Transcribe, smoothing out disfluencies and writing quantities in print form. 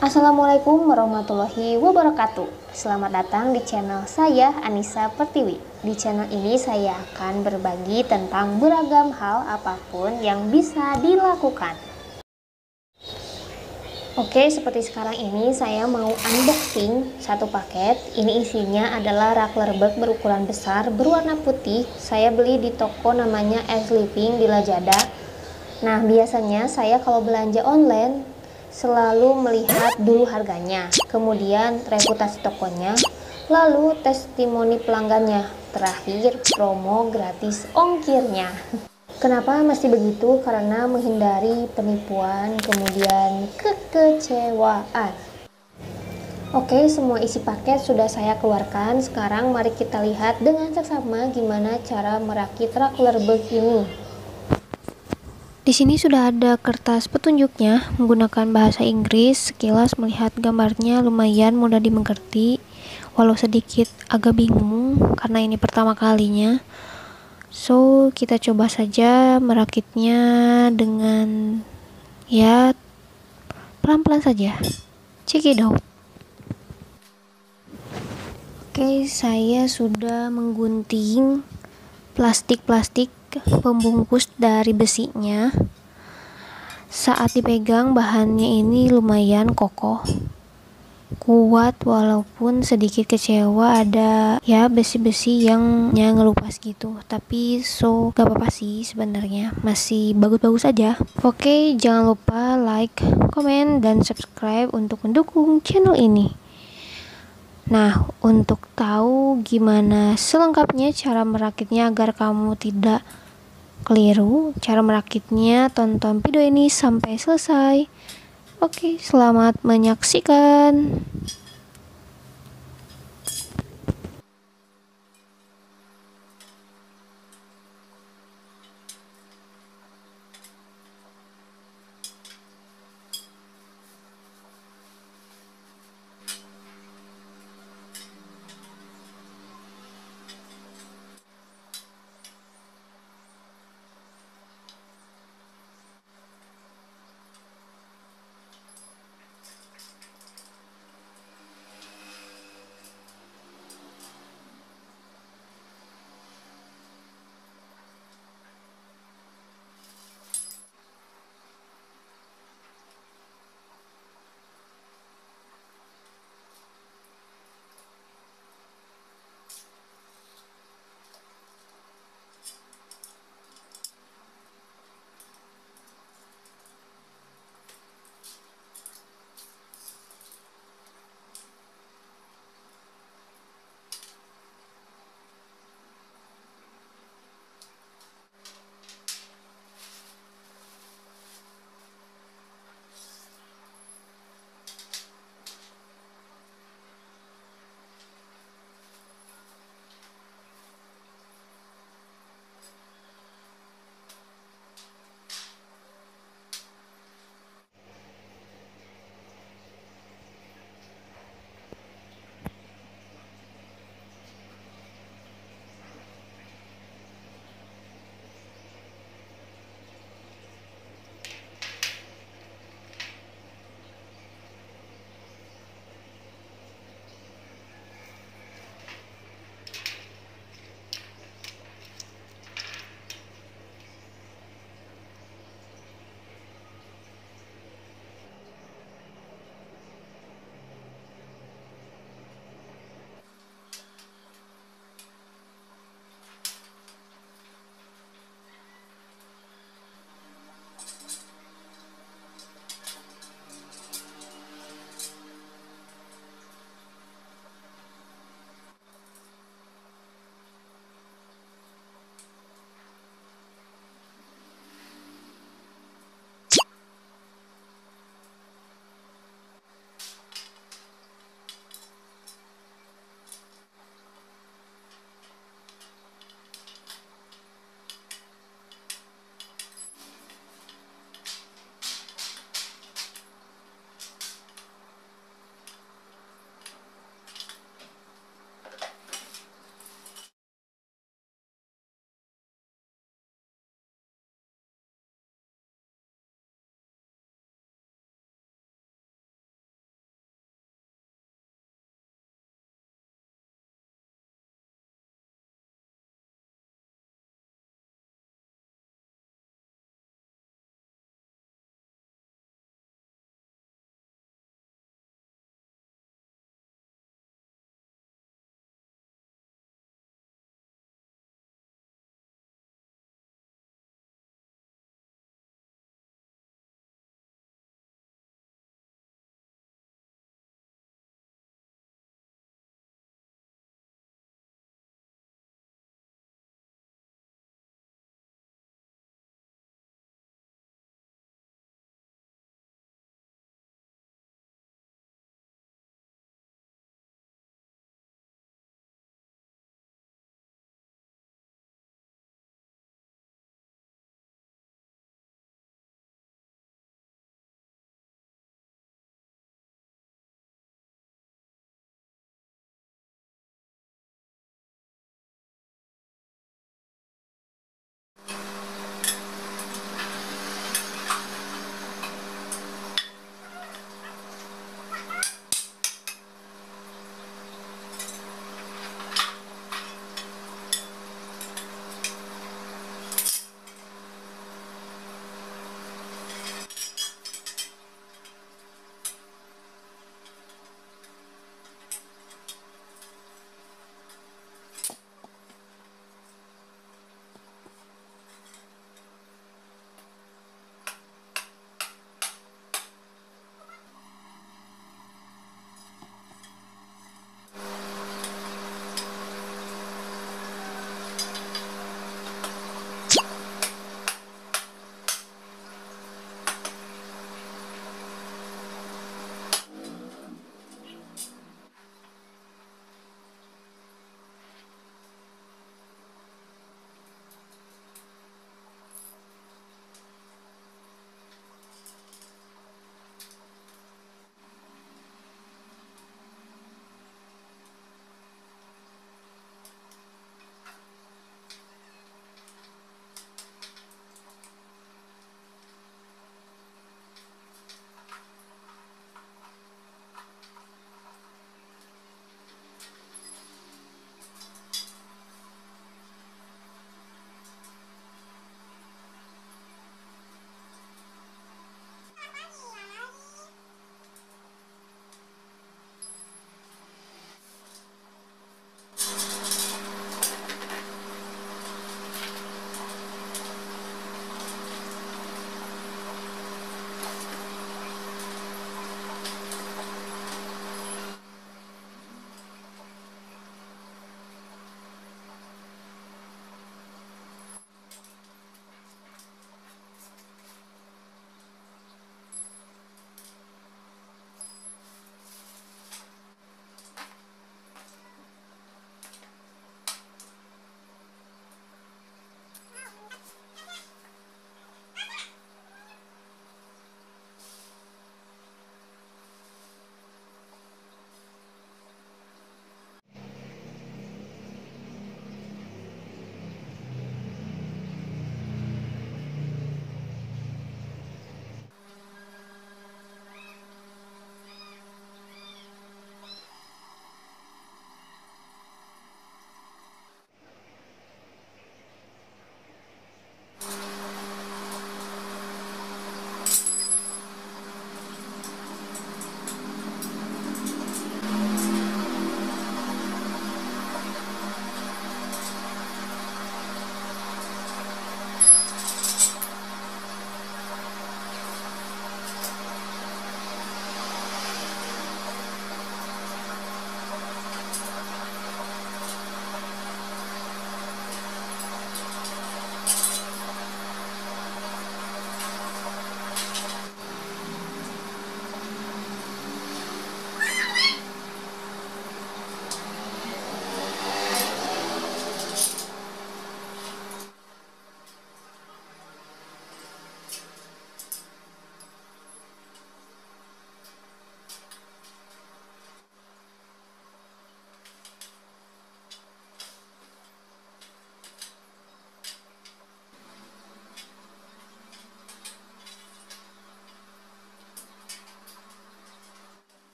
Assalamualaikum warahmatullahi wabarakatuh. Selamat datang di channel saya, Anissa Pertiwi. Di channel ini saya akan berbagi tentang beragam hal apapun yang bisa dilakukan. Oke, seperti sekarang ini saya mau unboxing satu paket. Ini isinya adalah rak lerbek berukuran besar berwarna putih. Saya beli di toko namanya S Living di Lazada. Nah, biasanya saya kalau belanja online selalu melihat dulu harganya, kemudian reputasi tokonya, lalu testimoni pelanggannya, terakhir promo gratis ongkirnya. Kenapa mesti begitu? Karena menghindari penipuan, kemudian kekecewaan. Oke, semua isi paket sudah saya keluarkan. Sekarang mari kita lihat dengan seksama gimana cara merakit rak lerbek ini. Di sini sudah ada kertas petunjuknya menggunakan bahasa Inggris. Sekilas melihat gambarnya lumayan mudah dimengerti, walau sedikit agak bingung karena ini pertama kalinya. So, kita coba saja merakitnya dengan ya pelan-pelan saja. Check it out. Oke, saya sudah menggunting plastik pembungkus dari besinya. Saat dipegang bahannya ini lumayan kokoh, kuat, walaupun sedikit kecewa ada ya besi-besi yang ngelupas gitu, tapi gak apa-apa sih, sebenarnya masih bagus-bagus aja. Oke, jangan lupa like, komen, dan subscribe untuk mendukung channel ini. Nah, untuk tahu gimana selengkapnya cara merakitnya agar kamu tidak keliru cara merakitnya, tonton video ini sampai selesai. Oke, selamat menyaksikan.